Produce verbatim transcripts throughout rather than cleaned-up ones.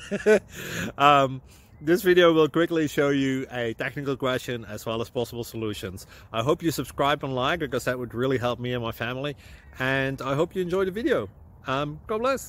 um, this video will quickly show you a technical question as well as possible solutions. I hope you subscribe and like, because that would really help me and my family. And I hope you enjoy the video. Um, God bless.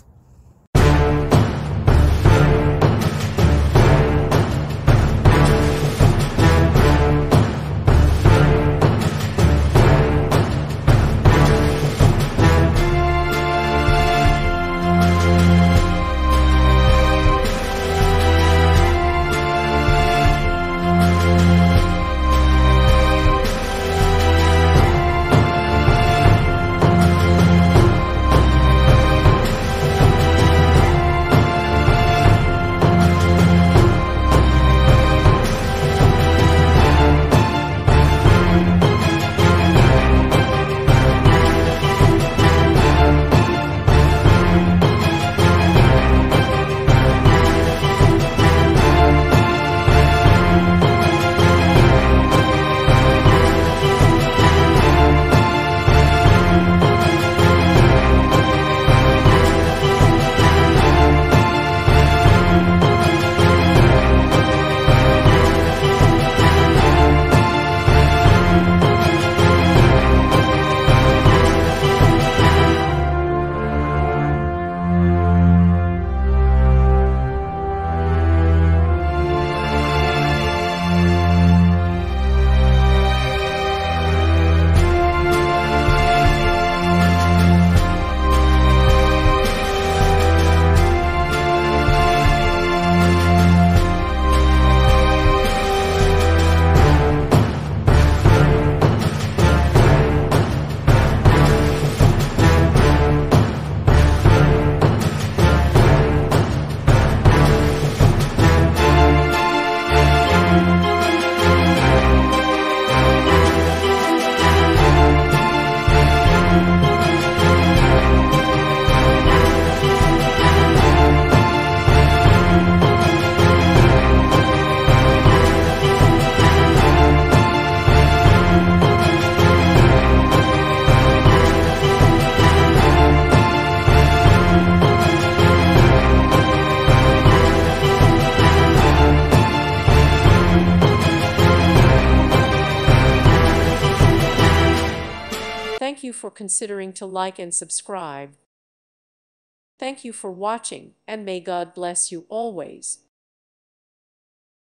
Thank you for considering to like and subscribe. Thank you for watching, and may God bless you always.